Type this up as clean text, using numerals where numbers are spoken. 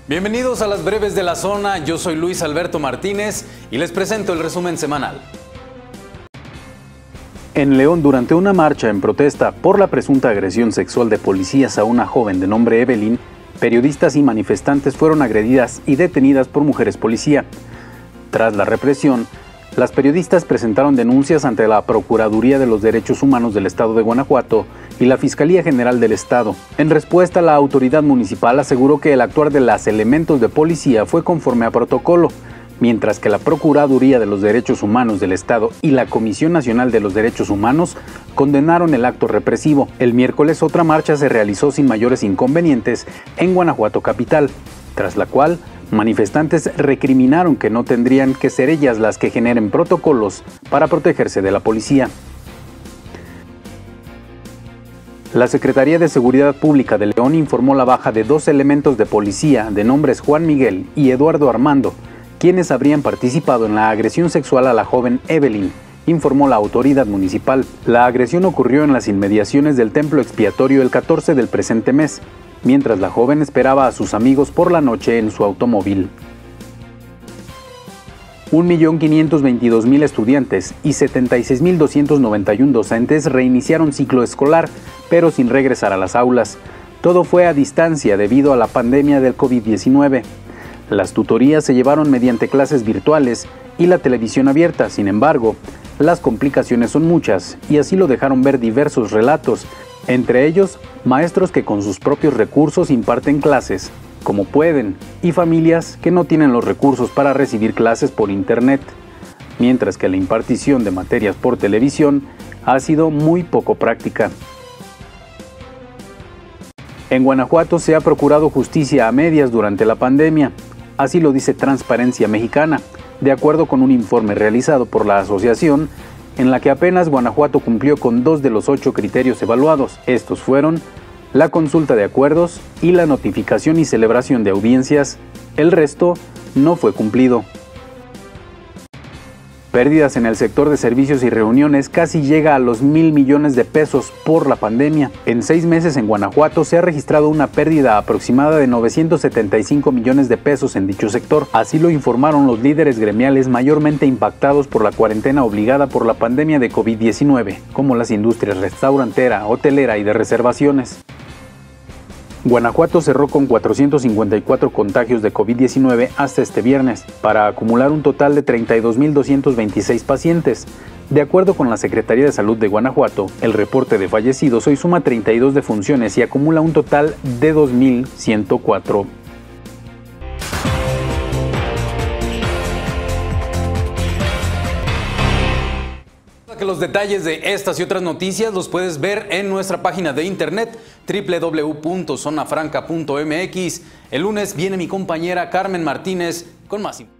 Bienvenidos a las breves de la zona, yo soy Luis Alberto Martínez y les presento el resumen semanal. En León, durante una marcha en protesta por la presunta agresión sexual de policías a una joven de nombre Evelyn, periodistas y manifestantes fueron agredidas y detenidas por mujeres policía. Tras la represión, las periodistas presentaron denuncias ante la Procuraduría de los Derechos Humanos del Estado de Guanajuato y la Fiscalía General del Estado. En respuesta, la autoridad municipal aseguró que el actuar de los elementos de policía fue conforme a protocolo, mientras que la Procuraduría de los Derechos Humanos del Estado y la Comisión Nacional de los Derechos Humanos condenaron el acto represivo. El miércoles otra marcha se realizó sin mayores inconvenientes en Guanajuato capital, tras la cual manifestantes recriminaron que no tendrían que ser ellas las que generen protocolos para protegerse de la policía. La Secretaría de Seguridad Pública de León informó la baja de 2 elementos de policía de nombres Juan Miguel y Eduardo Armando, quienes habrían participado en la agresión sexual a la joven Evelyn, informó la autoridad municipal. La agresión ocurrió en las inmediaciones del templo expiatorio el 14 del presente mes, mientras la joven esperaba a sus amigos por la noche en su automóvil. 1.522.000 estudiantes y 76.291 docentes reiniciaron ciclo escolar, pero sin regresar a las aulas. Todo fue a distancia debido a la pandemia del COVID-19. Las tutorías se llevaron mediante clases virtuales y la televisión abierta. Sin embargo, las complicaciones son muchas y así lo dejaron ver diversos relatos, entre ellos maestros que con sus propios recursos imparten clases, como pueden, y familias que no tienen los recursos para recibir clases por internet, mientras que la impartición de materias por televisión ha sido muy poco práctica. En Guanajuato se ha procurado justicia a medias durante la pandemia, así lo dice Transparencia Mexicana, de acuerdo con un informe realizado por la asociación, en la que apenas Guanajuato cumplió con 2 de los 8 criterios evaluados. Estos fueron la consulta de acuerdos y la notificación y celebración de audiencias. El resto no fue cumplido. Pérdidas en el sector de servicios y reuniones casi llega a los 1.000 millones de pesos por la pandemia. En 6 meses en Guanajuato se ha registrado una pérdida aproximada de 975 millones de pesos en dicho sector. Así lo informaron los líderes gremiales mayormente impactados por la cuarentena obligada por la pandemia de COVID-19, como las industrias restaurantera, hotelera y de reservaciones. Guanajuato cerró con 454 contagios de COVID-19 hasta este viernes, para acumular un total de 32.226 pacientes. De acuerdo con la Secretaría de Salud de Guanajuato, el reporte de fallecidos hoy suma 32 defunciones y acumula un total de 2.104. Que los detalles de estas y otras noticias los puedes ver en nuestra página de internet www.zonafranca.mx. El lunes viene mi compañera Carmen Martínez con más información.